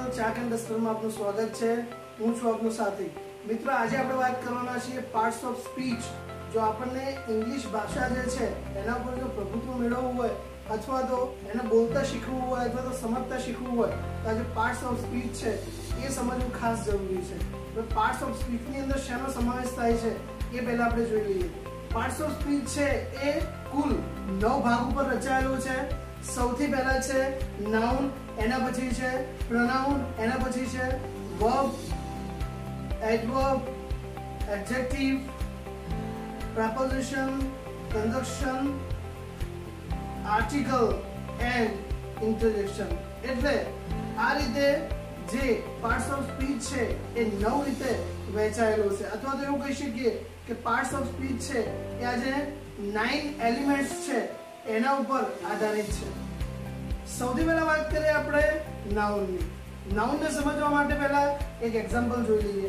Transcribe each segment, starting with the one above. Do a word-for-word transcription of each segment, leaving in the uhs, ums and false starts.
Channel chuck and ડસ્ટરમાં આપનું સ્વાગત છે। હું છું આપનો સાથી। મિત્રો, આજે આપણે વાત કરવાના છીએ પાર્ટ્સ ઓફ સ્પીચ। જો આપણને ઇંગ્લિશ ભાષા જે છે એના પર જો પ્રભુત્વ મેળવવું હોય અથવા તો એને બોલતા શીખવું હોય અથવા તો સમજતા શીખવું હોય તો આજે પાર્ટ્સ ઓફ સ્પીચ છે એ સમજવું ખાસ જરૂરી છે। તો પાર્ટ્સ ઓફ સ્પીચની અંદર શેનો સમાવેશ થાય છે એ પહેલા આપણે જોઈ લઈએ। પાર્ટ્સ ઓફ સ્પીચ છે એ કુલ નવ ભાગ ઉપર રચાયેલું છે। સૌથી પહેલા છે નાઉન, એના પછી છે પ્રોનાઉન, એના પછી છે verb, adverb, adjective, preposition, conjunction, article and interjection। એટલે આ રીતે જે પાર્ટ્સ ઓફ સ્પીચ છે એ નવ રીતે વહેંચાયેલો છે, અથવા તો એવું કહી શકીએ કે પાર્ટ્સ ઓફ સ્પીચ છે એ આજે નાઇન એલિમેન્ટ્સ છે એના ઉપર આધારિત છે। સૌથી પહેલા વાત કરીએ આપણે નાઉનની। નાઉનને સમજવા માટે પહેલા એક એક્ઝામ્પલ જોઈ લઈએ।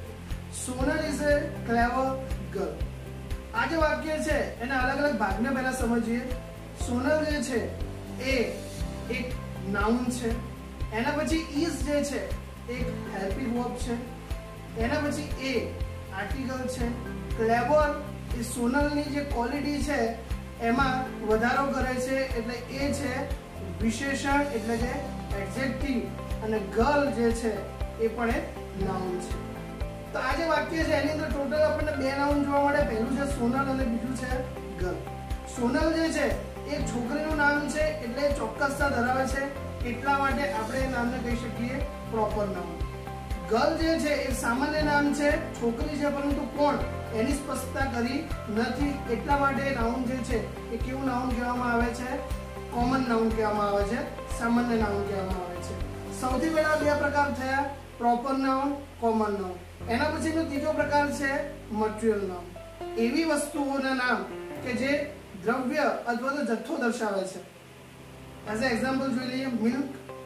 Sonal is a clever girl. આ જે વાક્ય છે એના અલગ અલગ ભાગને પહેલા સમજીએ। સોનલ જે છે એ એક નાઉન છે, એના પછી ઇઝ જે છે એક હેલ્પિંગ વર્બ છે, એના પછી એ આર્ટિકલ છે, ક્લેવર એ સોનલની જે ક્વોલિટી છે એમાં વધારો કરે છે એટલે એ છે વિશેષણ એટલે કે એડજેક્ટિવ, અને ગર્લ જે છે એ પણ એક નાઉન છે। તો આ જે વાક્ય છે એની અંદર ટોટલ આપણને બે નાઉન જોવા મળે। પહેલું છે સોનલ અને બીજું છે ગર્લ। સોનલ જે છે એ છોકરીનું નામ છે એટલે ચોક્કસતા ધરાવે છે, એટલા માટે આપણે એ નામને કહી શકીએ પ્રોપર નાઉન। ગર્લ જે છે એ સામાન્ય નામ છે, છોકરી છે પરંતુ કોણ એની સ્પષ્ટતા કરી નથી, એટલા માટે નાઉન જે છે એ કેવું નાઉન કહેવામાં આવે છે? કોમન નાઉન કહેવામાં આવે છે, સામાન્ય નાઉન કહેવામાં આવે છે। સૌથી પહેલા બે પ્રકાર થયા, પ્રોપર નાઉન, કોમન નાઉન। એના પછીનો ત્રીજો પ્રકાર છે મટીરિયલ નાઉન। એવી વસ્તુઓના નામ કે જે દ્રવ્ય અથવા તો જથ્થો દર્શાવે છે। એઝ એ એક્ઝામ્પલ જોઈ લઈએ, મિલ્ક,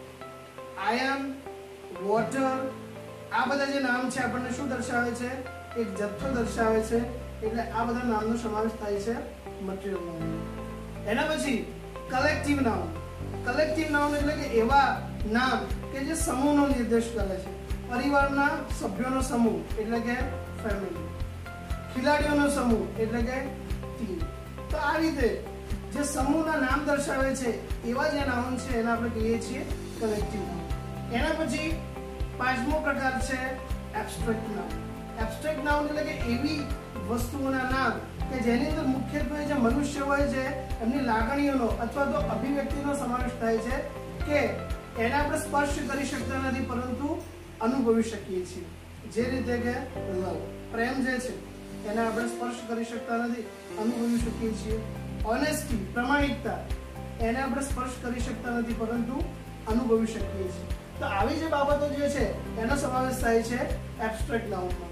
આયર્ન, વોટર, આ બધા જે નામ છે આપણને શું દર્શાવે છે? એક જથ્થો દર્શાવે છે, એટલે આ બધા નામનો સમાવેશ થાય છે મટીરિયલ નાઉન। એના પછી કલેક્ટિવ નાઉન। કલેક્ટિવ નાઉન એટલે કે એવા નામ કે જે સમૂહનો નિર્દેશ કરે છે। પરિવારના સભ્યોનો સમૂહ એટલે કે ફેમિલી, ખેલાડીઓનો સમૂહ એટલે કે ટીમ। તો આ રીતે જે સમૂહના નામ દર્શાવે છે એવા જે નાઉન છે એને આપણે કહીએ છીએ કલેક્ટિવ નાઉન। એના પછી પાંચમો પ્રકાર છે એબ્સ્ટ્રેક્ટ નાઉન। એબ્સ્ટ્રેક્ટ નાઉન એટલે કે એવી વસ્તુઓના નામ કે જેની અંદર મુખ્યત્વે જે મનુષ્ય હોય છે એમની લાગણીઓનો અથવા તો અભિવ્યક્તિનો સમાવેશ થાય છે, કે એને આપણે સ્પર્શ કરી શકતા નથી પરંતુ અનુભવી શકીએ છીએ। જે રીતે કે લવ, પ્રેમ જે છે એને આપણે સ્પર્શ કરી શકતા નથી, અનુભવી શકીએ છીએ। ઓનેસ્ટી, પ્રમાણિકતા, એને આપણે સ્પર્શ કરી શકતા નથી પરંતુ અનુભવી શકીએ છીએ। તો આવી જે બાબતો જે છે એનો સમાવેશ થાય છે એબ્સ્ટ્રેક્ટ નાઉનમાં।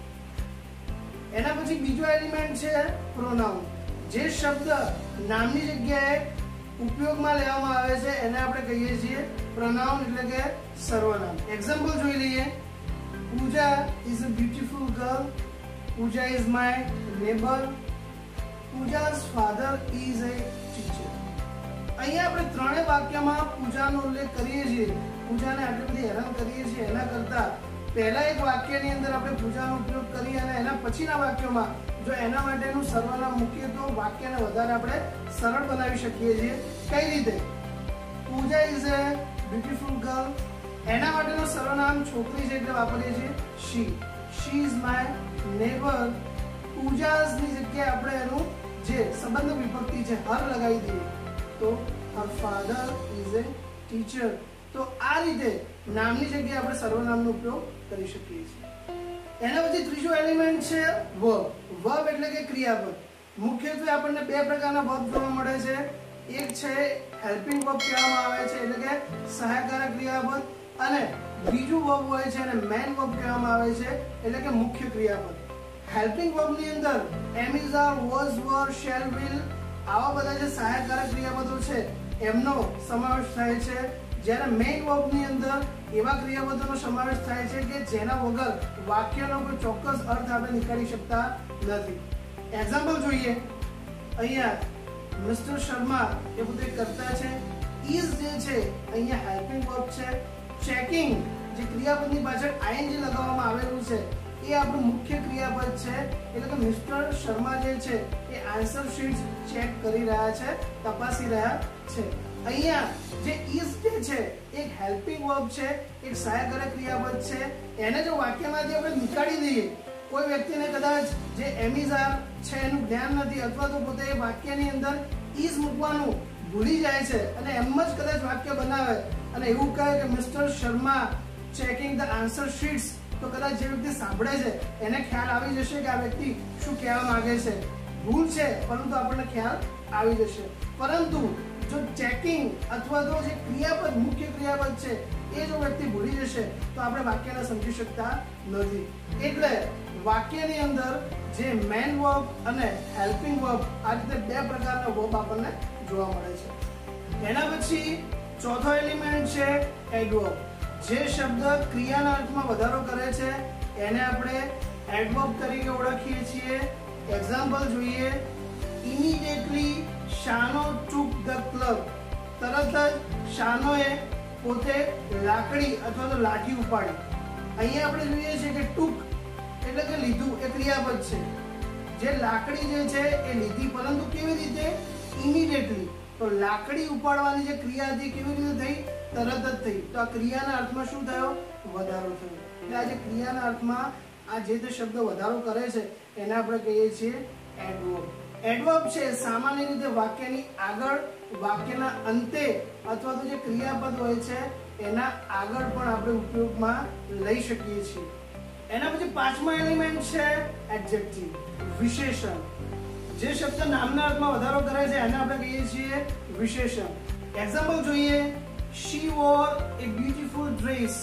એના પછી બીજો એલિમેન્ટ છે પ્રોનાઉન। જે શબ્દ નામની જગ્યાએ ઉપયોગમાં લેવામાં આવે છે એને આપણે કહીએ છીએ પ્રોનાઉન એટલે કે સર્વનામ। એક્ઝામ્પલ જોઈ લઈએ, Pooja is a beautiful girl, Pooja is my neighbour, Pooja's father is a teacher। અહીંયા આપણે ત્રણેય વાક્યમાં પૂજાનો ઉલ્લેખ કરીએ છીએ, પૂજાને આટલી બધી હેરાન કરીએ છીએ, એના કરતા પહેલા એક વાક્યની અંદર આપણે પૂજાનો ઉપયોગ કરી અને એના પછીના વાક્યોમાં જો એના માટેનું સર્વનામ મૂકીએ તો વાક્યને વધારે આપણે સરળ બનાવી શકીએ છીએ। કઈ રીતે? Pooja is a beautiful girl, એના માટેનું સર્વનામ છોકરી છે એટલે વાપરીએ છીએ she. She is my neighbour, પૂજાની જગ્યાએ આપણે એનું જે સંબંધ વિભક્તિ છે હર લગાવી દઈએ તો her father is a teacher. તો આ રીતે નામની જગ્યાએ આપણે સર્વનામનો ઉપયોગ કરી શકીએ છીએ। એના પછી ત્રીજો એલિમેન્ટ છે વર્બ। વર્બ એટલે કે ક્રિયાપદ। મુખ્યત્વે આપણને બે પ્રકારના વર્બ જોવા મળે છે। એક છે હેલ્પિંગ વર્બ કહેવામાં આવે છે એટલે કે સહાયકારક ક્રિયાપદ, અને બીજું વર્બ હોય છે એને મેન વર્બ કહેવામાં આવે છે એટલે કે મુખ્ય ક્રિયાપદ। હેલ્પિંગ વર્બની અંદર am is, are, was, were, shall, will આવા બધા જે સહાયકારક ક્રિયાપદો છે એમનો સમાવેશ થાય છે, જ્યારે મેઇન વર્બની અંદર એવા ક્રિયાપદોનો સમાવેશ થાય છે કે જેના વગર વાક્યનો કોઈ ચોક્કસ અર્થ આપણે નીકાળી શકતા નથી। એક્ઝામ્પલ જોઈએ, અહીંયા મિસ્ટર શર્મા એ પોતે કરતા છે, ઇઝ જે છે અહીંયા હેલ્પિંગ વર્બ છે, ચેકિંગ જે ક્રિયાપદની પાછળ આઈએનજી લગાવવામાં આવેલું છે એ આપણું મુખ્ય ક્રિયાપદ છે, એટલે કે મિસ્ટર શર્મા જે છે એ આન્સર શીટ્સ ચેક કરી રહ્યા છે, તપાસી રહ્યા છે. અહીંયા જે ઇઝ જે છે એક હેલ્પિંગ વર્બ છે, એક સહાયકારક ક્રિયાપદ છે. એને જો વાક્યમાંથી આપણે નીકાળી દઈએ, કોઈ વ્યક્તિને કદાચ જે એમિઝાર છે એનું જ્ઞાન નથી અથવા તો પોતે એ વાક્યની અંદર ઇઝ મૂકવાનું ભૂલી જાય છે અને એમ જ કદાચ વાક્ય બનાવે અને એવું કહે કે mister Sharma checking the answer sheets, તો કદાચ જે વ્યક્તિ સાંભળે છે એને ખ્યાલ આવી જશે કે આ વ્યક્તિ શું કહેવા માંગે છે. ભૂલ છે પરંતુ આપણને ખ્યાલ આવી જશે. પરંતુ જો ચેકિંગ અથવા તો જે ક્રિયાપદ મુખ્ય ક્રિયાપદ છે એ જો વ્યક્તિ ભૂલી જશે તો આપણે વાક્યને સમજી શકતા નથી. એટલે વાક્યની અંદર જે મેન વર્બ અને હેલ્પિંગ વર્બ આ રીતે બે પ્રકારના વર્બ આપણને જોવા મળે છે. એના પછી ચોથો એલિમેન્ટ છે એડવર્બ. જે શબ્દ ક્રિયાના અર્થમાં વધારો કરે છે એને આપણે એડવર્બ તરીકે ઓળખીએ છીએ. એક્ઝામ્પલ જોઈએ. Immediately Shano took the club. તરત જ શાનોએ પોતે લાકડી અથવા તો લાઠી ઉપાડી. અહીંયા આપણે જોઈએ છીએ કે ટુક એટલે કે લીધું એ ક્રિયાપદ છે. જે લાકડી જે છે એ લીધી, પરંતુ કેવી રીતે? ઇમિડિયેટલી. તો લાકડી ઉપાડવાની જે ક્રિયા હતી કેવી રીતે થઈ? તરત જ થઈ. તો આ ક્રિયાના અર્થમાં શું થયો? વધારો થયો. એટલે આ જે ક્રિયાના અર્થમાં આ જે તે શબ્દ વધારો કરે છે એને આપણે કહીએ છીએ એડવર્બ. એડવર્બ છે સામાન્ય રીતે વાક્યની આગળ, વાક્યના અંતે અથવા તો જે ક્રિયાપદ હોય છે એના આગળ પણ આપણે ઉપયોગમાં લઈ શકીએ છીએ. એના પછી પાંચમા એલિમેન્ટ છે એડજેક્ટિવ, વિશેષણ. જે શબ્દ નામના અર્થમાં વધારો કરે છે એને આપણે કહીએ છીએ વિશેષણ. એક્ઝામ્પલ જોઈએ. She wore a beautiful dress.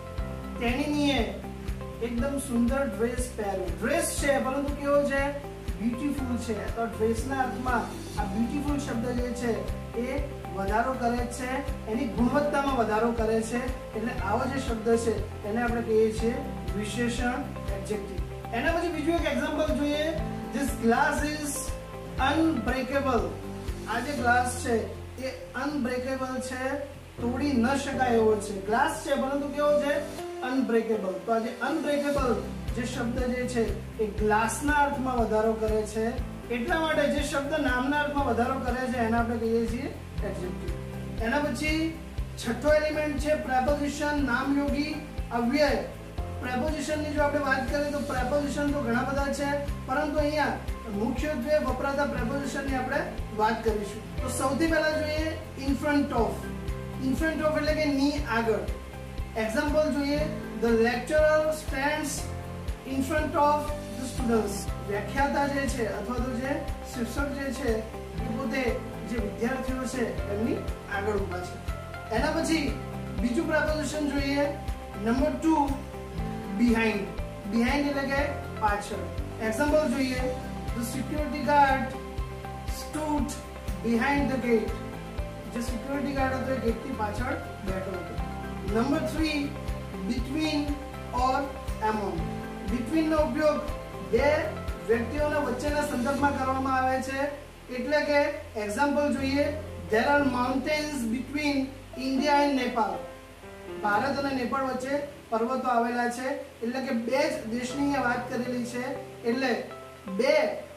તેણીએ એકદમ સુંદર ડ્રેસ પહેર્યો. ડ્રેસ છે પરંતુ કેવો છે? બ્યુટીફુલ છે. તો ડ્રેસના અર્થમાં આ બ્યુટીફુલ શબ્દ જે છે એ વધારો કરે છે, એની ગુણવત્તામાં વધારો કરે છે. એટલે આવો જે શબ્દ છે એને આપણે કહીએ છીએ વિશેષણ, એડજેક્ટિવ. એના પછી બીજું એક એક્ઝામ્પલ જોઈએ. This glass is unbreakable. આ જે ગ્લાસ છે એ અનબ્રેકેબલ છે, તોડી ન શકાય એવો છે. ગ્લાસ છે પરંતુ કેવો છે? અનબ્રેકેબલ. તો આ જે અનબ્રેકેબલ જે શબ્દ જે છે એ ગ્લાસના અર્થમાં વધારો કરે છે. એટલા માટે જે શબ્દ નામના અર્થમાં વધારો કરે છે એને આપણે કહીએ છીએ એડજેક્ટિવ. એના પછી છઠ્ઠો એલિમેન્ટ છે પ્રેપોઝિશન, નામયોગી, અવ્યય. પ્રેપોઝિશનની જો આપણે વાત કરીએ તો પ્રેપોઝિશન તો ઘણા બધા છે, પરંતુ અહીંયા મુખ્યત્વે વપરાતા પ્રેપોઝિશનની આપણે વાત કરીશું. તો સૌથી પહેલા જોઈએ in front of. In front of એટલે કે ની આગળ. એક્ઝામ્પલ જોઈએ. The lecturer stands in front of the students. વ્યાખ્યાતા જે છે અથવા તો જે શિક્ષક જે છે એ પોતે જે વિદ્યાર્થીઓ છે એમની આગળ ઊભા છે. એના પછી બીજું પ્રેપોઝિશન જોઈએ. Number two behind. બિહાઇન્ડ એટલે કે પાછળ. એક્ઝામ્પલ જોઈએ. The security guard stood behind the gate. જે સિક્યુરિટી ગાર્ડ હતો એ ગેટની પાછળ બેઠો હતો. Number three between or among. Between નો ઉપયોગ બે વ્યક્તિઓના વચ્ચેના સંદર્ભમાં કરવામાં આવે છે. એટલે કે એક્ઝામ્પલ જોઈએ. There are mountains between India and Nepal. Bharat અને નેપાળ વચ્ચે પર્વતો આવેલા છે. એટલે કે બે જ દેશની અહીંયા વાત કરેલી છે. એટલે બે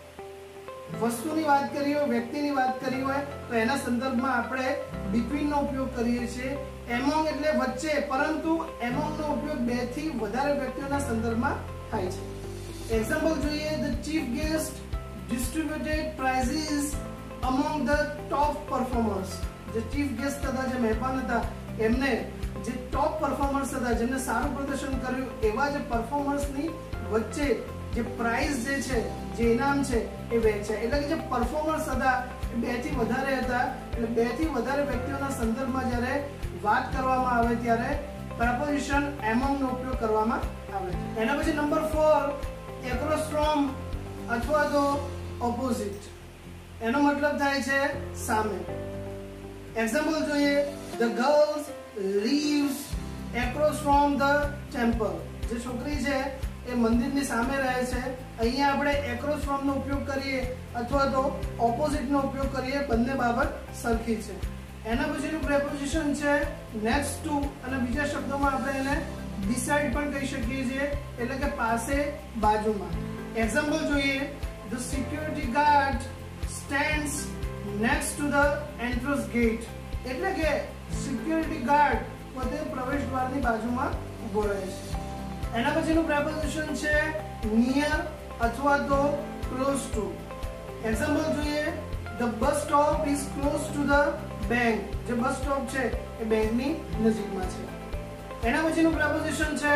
વસ્તુની વાત કરી હોય, વ્યક્તિની વાત કરી હોય તો એના સંદર્ભમાં આપણે between નો ઉપયોગ કરીએ છીએ. among એટલે વચ્ચે, પરંતુ among નો ઉપયોગ બે થી વધારે વ્યક્તિઓના સંદર્ભમાં થાય છે. એક્ઝામ્પલ જોઈએ. The chief guest distributed prizes among the top performers. જે ચીફ ગેસ્ટ હતા, જે મહેમાન હતા, એમને જે ટોપ પરફોર્મર્સ હતા, જેમને સારું પ્રદર્શન કર્યું એવા જે પરફોર્મર્સની વચ્ચે જે પ્રાઇઝ જે છે, જે ઇનામ છે એ વહેંચ્યા. એટલે કે જે પરફોર્મર્સ હતા એ બે થી વધારે હતા. એટલે બે થી વધારે વ્યક્તિઓના સંદર્ભમાં જ્યારે વાત કરવામાં આવે ત્યારે પ્રેપોઝિશન among નો ઉપયોગ કરવામાં આવે. એના પછી નંબર ફોર એક્રોસ ફ્રોમ અથવા તો ઓપોઝિટ. એનો મતલબ થાય છે સામે. એક્ઝામ્પલ જોઈએ. The girls lives across from the temple. જે છોકરી છે એ મંદિરની સામે રહે છે. અહીંયા આપણે across from નો ઉપયોગ કરીએ અથવા તો opposite નો ઉપયોગ કરીએ, બંને બાબત સરખી છે. એના પછીનું પ્રેપોઝિશન છે નેક્સ્ટ ટુ, અને બીજા શબ્દોમાં આપણે એને beside પણ કહી શકીએ છીએ, એટલે કે પાસે, બાજુમાં. એક્ઝામ્પલ જોઈએ, the security guard stands next to the entrance gate. એટલે કે સિક્યુરિટી ગાર્ડ પોતે પ્રવેશ દ્વારની બાજુમાં ઊભો રહે છે. એના પછીનું પ્રેપોઝિશન છે near અથવા તો close to. એક્ઝામ્પલ જોઈએ, the bus stop is close to the bank. જે બસ સ્ટોપ છે એ બેંકની નજીકમાં છે. એના પછીનું પ્રેપોઝિશન છે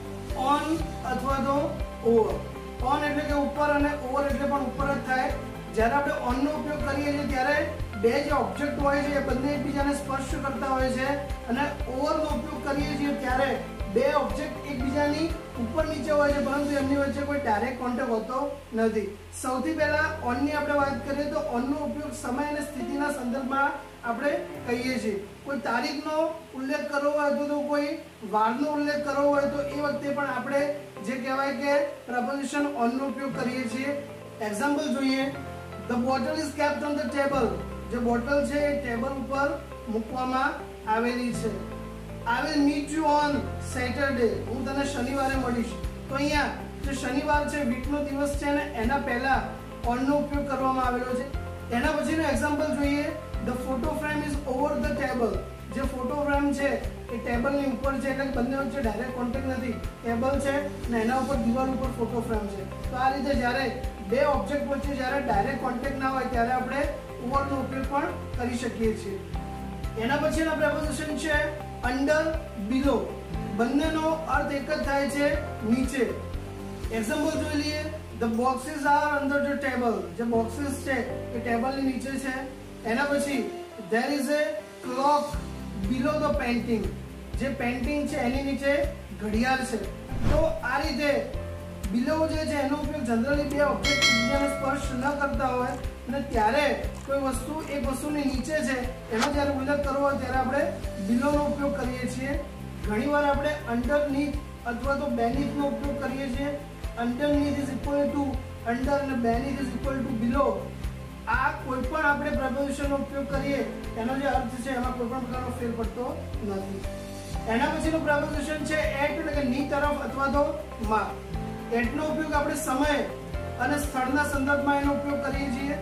on અથવા તો over. on એટલે કે ઉપર અને over એટલે પણ ઉપર જ થાય. જ્યારે આપણે on નો ઉપયોગ કરીએ છીએ ત્યારે બે જે ઓબ્જેક્ટ હોય છે એ બંને એકબીજાને સ્પર્શ કરતા હોય છે, અને over નો ઉપયોગ કરીએ છીએ ત્યારે બે ઓબ્જેક્ટ એકબીજાની ઉપર નીચે હોય છે, પરંતુ એમની વચ્ચે કોઈ ડાયરેક્ટ કોન્ટેક્ટ હોતો નથી. સૌથી પહેલા on ની આપણે વાત કરીએ તો on નો ઉપયોગ સમય અને સ્થિતિના સંદર્ભમાં આપણે કહીએ છીએ. કોઈ તારીખનો ઉલ્લેખ કરવો હોય તો કોઈ વારનો ઉલ્લેખ કરવો હોય તો એ વખતે પણ આપણે જે કહેવાય કે પ્રપોઝિશન on નો ઉપયોગ કરીએ છીએ. એક્ઝામ્પલ જોઈએ, the bottle is kept on the table. જે બોટલ છે એ ટેબલ ઉપર મૂકવામાં આવેલી છે. I will meet you on Saturday. હું તને શનિવારે મળીશ. તો અહીંયા જે શનિવાર છે વીકનો દિવસ છે ને એના પહેલા on નો ઉપયોગ કરવામાં આવેલો છે. એના પછીનું એક્ઝામ્પલ જોઈએ, the photo frame is over the table. જે ફોટો ફ્રેમ છે એ ટેબલની ઉપર છે, એટલે બંને વચ્ચે ડાયરેક્ટ કોન્ટેક્ટ નથી. ટેબલ છે ને એના ઉપર દિવાલ ઉપર ફોટો ફ્રેમ છે. તો આ રીતે જ્યારે બે ઓબ્જેક્ટ વચ્ચે જ્યારે ડાયરેક્ટ કોન્ટેક્ટ ના હોય ત્યારે આપણે over નો ઉપયોગ પણ કરી શકીએ છીએ. એના પછીનો પ્રેપોઝિશન છે under, below. બંનેનો અર્થ એક જ થાય છે, નીચે. એક્ઝામ્પલ જોઈ લઈએ, the boxes are under the table. જે બોક્સીસ છે એ ટેબલની નીચે છે. એના પછી there is a clock below the painting. જે પેઇન્ટિંગ છે એની નીચે ઘડિયાળ છે. તો આ રીતે below જે છે એનો ઉપયોગ જનરલી બે ઓબ્જેક્ટ એકબીજાને સ્પર્શ ન કરતા હોય અને ત્યારે કોઈ વસ્તુ એક વસ્તુની નીચે છે એનો જ્યારે ઉલ્લેખ કરવો હોય ત્યારે આપણે below નો ઉપયોગ કરીએ છીએ. ઘણીવાર આપણે underneath અથવા તો beneath નો ઉપયોગ કરીએ છીએ. underneath is equal to under અને beneath is equal to below. આ કોઈ પણ આપણે પ્રપોઝિશન નો ઉપયોગ કરીએ એનો જે અર્થ છે એમાં કોઈ પણ પ્રકારનો ફેર પડતો નથી. એના પછીનું પ્રપોઝિશન છે at, એટલે કે ની તરફ અથવા તો માં. at નો ઉપયોગ આપણે સમય અને સ્થળના સંદર્ભમાં એનો ઉપયોગ કરીએ છીએ.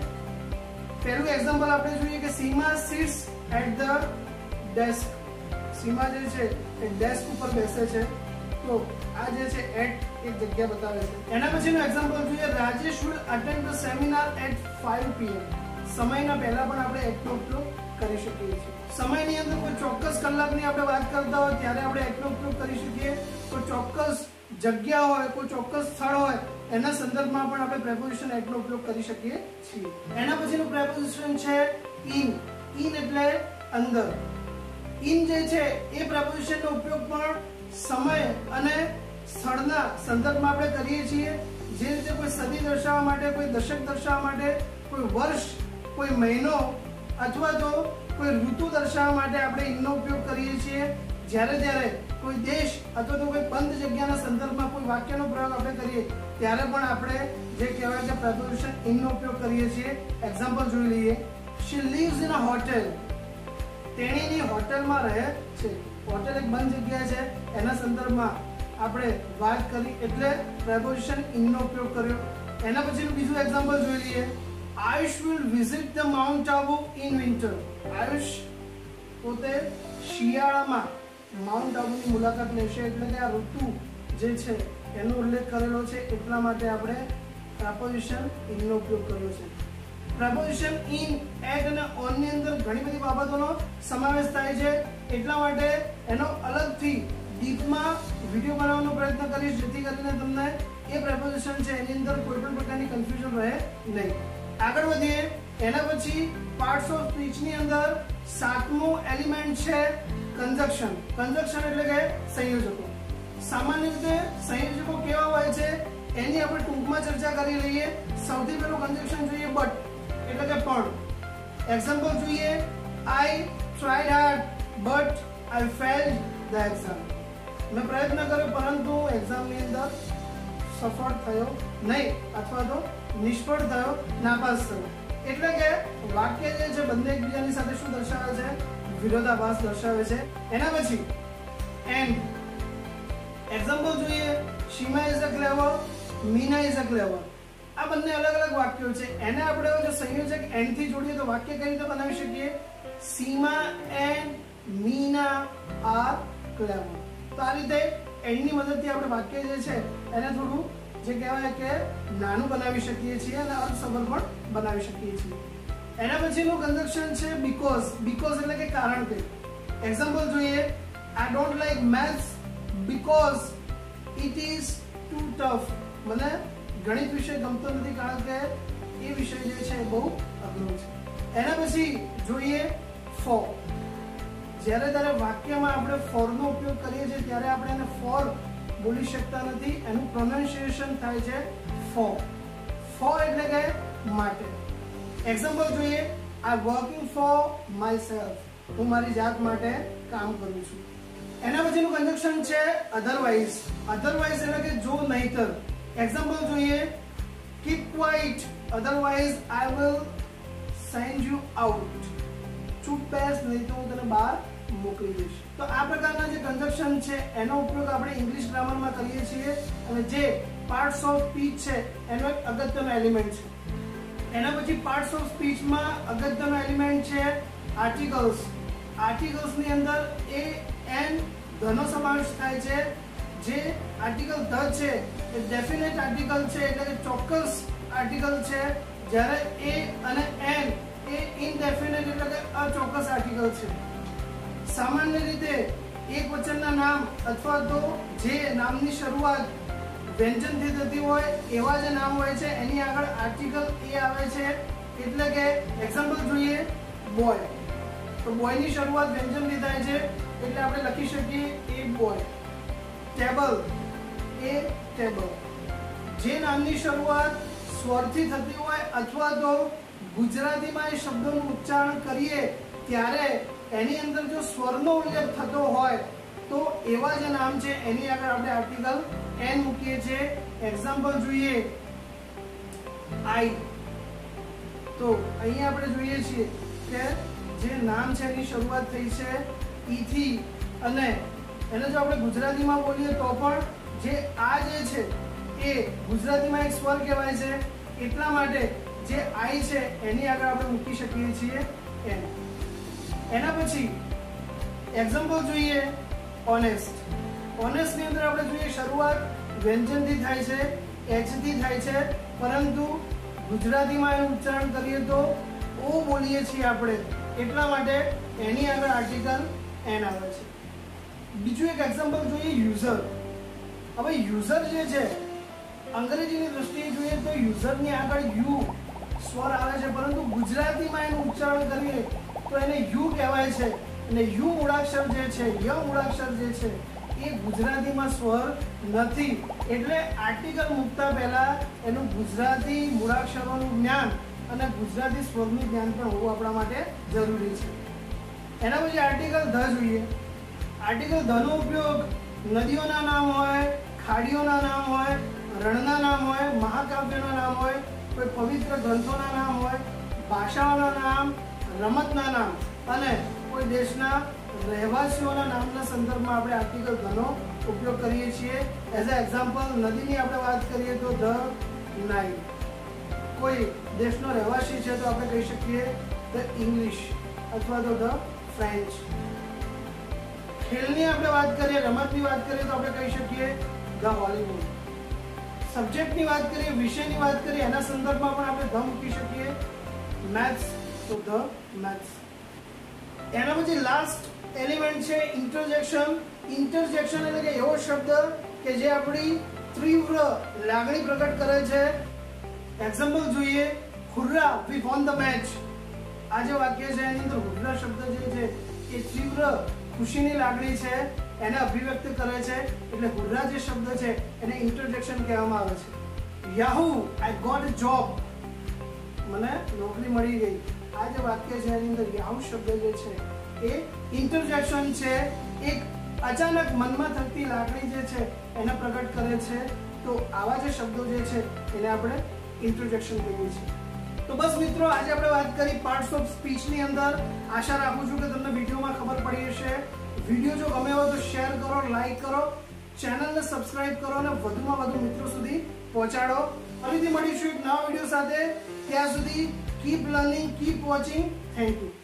પહેલું એક્ઝામ્પલ આપણે જોઈએ કે સીમા sits at the desk. સીમા જે છે એ ડેસ્ક ઉપર બેસે છે. તો આ જે છે at એક જગ્યા બતાવે છે. એના પછીનું એક્ઝામ્પલ જોઈએ, Rajesh will attend the seminar at five p m. સમયના પહેલા પણ આપણે at નો ઉપયોગ કરી શકીએ છીએ. સમયની અંદર કોઈ ચોક્કસ કલાકની આપણે વાત કરતા હોય ત્યારે આપણે at નો ઉપયોગ કરી શકીએ. કોઈ ચોક્કસ જગ્યા હોય, કોઈ ચોક્કસ સ્થળ હોય એના સંદર્ભમાં પણ આપણે પ્રેપોઝિશન at નો ઉપયોગ કરી શકીએ છીએ. એના પછીનું પ્રેપોઝિશન છે in. in એટલે અંદર. in જે છે એ પ્રેપોઝિશનનો ઉપયોગ પણ સમય અને સ્થળના સંદર્ભમાં આપણે કરીએ છીએ. જે રીતે કોઈ સદી દર્શાવવા માટે, કોઈ દશક દર્શાવવા માટે, કોઈ વર્ષ, કોઈ મહિનો અથવા તો કોઈ ઋતુ દર્શાવવા માટે આપણે in નો ઉપયોગ કરીએ છીએ. જ્યારે જ્યારે કોઈ દેશ અથવા તો કોઈ બંધ જગ્યાના સંદર્ભમાં કોઈ વાક્યનો પ્રયોગ આપણે કરીએ ત્યારે પણ આપણે જે કહેવાય કે પ્રેપોઝિશન in નો ઉપયોગ કરીએ છીએ. એક્ઝામ્પલ જોઈ લઈએ, she lives in a hotel. તેણીની હોટલમાં રહે છે. હોટેલ એક બંધ જગ્યા છે એના સંદર્ભમાં આપણે વાત કરી એટલે પ્રેપોઝિશન in નો ઉપયોગ કર્યો. એના પછીનું બીજું એક્ઝામ્પલ જોઈ લઈએ, Ayush will visit the Mount Abu in winter. Ayush પોતે શિયાળામાં માઉન્ટ આબુની મુલાકાત લેશે. એટલે કે આ ઋતુ જે છે એનો ઉલ્લેખ કરેલો છે એટલા માટે આપણે પ્રેપોઝિશન in નો ઉપયોગ કર્યો છે. પ્રેપોઝિશન in, at અને on ની અંદર ઘણી બધી બાબતોનો સમાવેશ થાય છે. એટલા માટે એનો અલગથી ડીપમાં વિડીયો બનાવવાનો પ્રયત્ન કરીશ જેથી કરીને તમને એ પ્રેપોઝિશન છે એની અંદર કોઈ પણ પ્રકારની કન્ફ્યુઝન રહે નહીં. આગળ વધીએ. એના પછી પાર્ટ્સ ઓફ સ્પીચ ની અંદર સાતમું એલિમેન્ટ છે કન્જક્શન. કન્જક્શન એટલે કે સંયોજકો. સામાન્ય રીતે સંયોજકો કેવા હોય છે એની આપણે ટૂંકમાં ચર્ચા કરી લઈએ. સૌથી પહેલું કન્જક્શન જોઈએ બટ, એટલે કે પણ. એક્ઝામ્પલ જોઈએ, I tried hard but I failed the exam. મેં પ્રયત્ન કર્યો પરંતુ એક્ઝામની અંદર સફળ થયો નહીં અથવા તો નિષ્ફળ થયો, નાપાસ થયો. એટલે કે વાક્ય જે છે બંને એકબીજાની સાથે શું દર્શાવે છે? વિરોધાભાસ દર્શાવે છે. એના પછી એન્ડ એક્ઝામ્પલ જોઈએ. Sheema is a clever, Meena is a clever. આ બંને અલગ અલગ વાક્યો છે. એને આપણે જો સંયોજક એન્ડ થી જોડીએ તો વાક્ય કઈ રીતે બનાવી શકીએ? Seema and Meena are clever. તો આ રીતે એન્ડ ની મદદથી આપણે વાક્ય જે છે એને થોડું જે કહેવાય કે નાનું બનાવી શકીએ છીએ અને અર્થસભર પણ બનાવી શકીએ છીએ. એના પછીનું કન્જક્શન છે બીકોઝ. બીકોઝ એટલે કે કારણ કે. એક્ઝામ્પલ જોઈએ. I don't like maths because it is too tough. મને ગણિત વિષય ગમતો નથી કારણ કે એ વિષય જે છે બહુ અઘરો છે. એના પછી જોઈએ ફોર. જ્યારે ત્યારે વાક્યમાં આપણે ફોર નો ઉપયોગ કરીએ છીએ ત્યારે આપણે એને ફોર બોલી શકતા નથી. એનું પ્રોનાઉન્સિએશન થાય છે ફોર. ફોર એટલે કે માટે. એક્ઝામ્પલ જોઈએ. I working for myself. હું મારી જાત માટે કામ કરું છું. એના પછીનું કન્જક્શન છે અધરવાઇઝ. અધરવાઇઝ એટલે કે જો નહીતર. એક્ઝામ્પલ જોઈએ. Keep quiet otherwise I will send you out. ચૂપ બેસ નહીં તો હું તને બહાર મોકલી દઈશ. તો આ પ્રકારના જે કન્જક્શન છે એનો ઉપયોગ આપણે ઇંગ્લિશ ગ્રામરમાં કરીએ છીએ અને જે પાર્ટ્સ ઓફ સ્પીચ છે એનો એક અગત્યનો એલિમેન્ટ છે. એના પછી પાર્ટ્સ ઓફ સ્પીચમાં અગત્યનો એલિમેન્ટ છે આર્ટિકલ્સ. આર્ટિકલ્સ ની અંદર એ એન ધનો સમાવેશ થાય છે. જે આર્ટિકલ ધ છે એ ડેફિનેટ આર્ટિકલ છે એટલે કે ચોક્કસ આર્ટિકલ છે. જ્યારે એ અને એન એ ઇનડેફિનેટ એટલે કે અચોક્કસ આર્ટિકલ છે. સામાન્ય રીતે એક વચનના નામ અથવા તો જે નામની શરૂઆત વ્યંજનથી થતી હોય એવા જે નામ હોય છે એની આગળ આર્ટિકલ એ આવે છે. એટલે કે એક્ઝામ્પલ જોઈએ. બોય. તો બોયની શરૂઆત વ્યંજનથી થાય છે એટલે આપણે લખી શકીએ a boy. Table a table. જે નામની શરૂઆત સ્વરથી થતી હોય અથવા તો ગુજરાતીમાં એ શબ્દોનું ઉચ્ચારણ કરીએ ત્યારે એની અંદર જો સ્વરનો ઉલ્લેખ થતો હોય તો એવા જે નામ છે એની આગળ આપણે આર્ટિકલ એન મૂકીએ છીએ. એક્ઝામ્પલ જોઈએ. આઈ. તો અહીંયા આપણે જોઈએ છીએ કે જે નામ છે એની શરૂઆત થઈ છે ઈ થી અને એને જો આપણે ગુજરાતીમાં બોલીએ તો પણ જે આ જે છે એ ગુજરાતીમાં એક સ્વર કહેવાય છે. એટલા માટે જે આઈ છે એની આગળ આપણે મૂકી શકીએ છીએ એન. એના પછી એક્ઝામ્પલ જોઈએ. ઓનેસ્ટ. ઓનેસ્ટ ની અંદર આપણે જોઈએ શરૂઆત વ્યંજનથી થાય છે, એચ થી થાય છે, પરંતુ ગુજરાતીમાં એનું ઉચ્ચારણ કરીએ તો ઓ બોલીએ છીએ આપણે. એટલા માટે એની આગળ આર્ટિકલ એન આવે છે. બીજું એક એક્ઝામ્પલ જોઈએ. યુઝર. હવે યુઝર જે છે અંગ્રેજીની દ્રષ્ટિએ જોઈએ તો યુઝરની આગળ યુ સ્વર આવે છે પરંતુ ગુજરાતીમાં એનું ઉચ્ચારણ કરીએ તો એને યુ કહેવાય છે અને યુ મૂળાક્ષર જે છે ય મૂળાક્ષર જે છે એ ગુજરાતીમાં સ્વર નથી. એટલે આર્ટિકલ મૂકતા પહેલા એનું ગુજરાતી મૂળાક્ષરોનું જ્ઞાન અને ગુજરાતી સ્વરનું જ્ઞાન પણ હોવું આપણા માટે જરૂરી છે. એના પછી આર્ટિકલ ધ જોઈએ. આર્ટિકલ ધ નો ઉપયોગ નદીઓના નામ હોય, ખાડીઓના નામ હોય, રણના નામ હોય, મહાકાવ્યના નામ હોય, કોઈ પવિત્ર ગ્રંથોના નામ હોય, ભાષાઓના નામ, રમતના નામ અને કોઈ દેશના રહેવાસીઓના નામના સંદર્ભમાં આપણે આર્ટિકલ ધનો ઉપયોગ કરીએ છીએ. એઝ અ એક્ઝામ્પલ નદીની આપણે વાત કરીએ તો ધ નાઇલ. કોઈ દેશનો રહેવાસી છે તો આપણે કહી શકીએ ધ ઇંગ્લિશ અથવા તો ધ ફ્રેન્ચ. ખેલની આપણે વાત કરીએ, રમતની વાત કરીએ તો આપણે કહી શકીએ ધ હોલીવુડ. સબ્જેક્ટની વાત કરીએ, વિષયની વાત કરીએ એના સંદર્ભમાં પણ આપણે ધ મૂકી શકીએ. મેથ્સ તો ધ મેથ્સ. એના પછી લાસ્ટ એલિમેન્ટ છે ઇન્ટરજેક્શન. ઇન્ટરજેક્શન એટલે કે એવો શબ્દ કે જે આપણી તીવ્ર લાગણી પ્રગટ કરે છે. એક્ઝામ્પલ જોઈએ. Hurrah we won the match. આ જે વાક્ય છે એની અંદર હુર્રા શબ્દ જે છે એ તીવ્ર ખુશીની લાગણી છે એને અભિવ્યક્ત કરે છે. એટલે હુર્રા જે શબ્દ છે એને ઇન્ટરજેક્શન કહેવામાં આવે છે. Yahoo I got a job. મને નોકરી મળી ગઈ. આ જે વાક્ય છે એની અંદર યાહુ શબ્દ જે છે એ ઇન્ટરજેક્શન છે. એક અચાનક મનમાં થતી લાગણી જે છે એને પ્રગટ કરે છે. તો આવા જે શબ્દો જે છે એને આપણે ઇન્ટરજેક્શન કહીએ છીએ. તો બસ મિત્રો આજે આપણે વાત કરી પાર્ટ્સ ઓફ સ્પીચ ની અંદર. આશા રાખું છું કે તમને વિડીયોમાં મળી હશે. વિડીયો જો ગમે હોય તો શેર કરો, લાઈક કરો, ચેનલને સબસ્ક્રાઇબ કરો અને વધુમાં વધુ મિત્રો સુધી પહોંચાડો. ફરીથી મળીશું એક નવા વિડીયો સાથે. ત્યાં સુધી keep learning, keep watching. Thank you.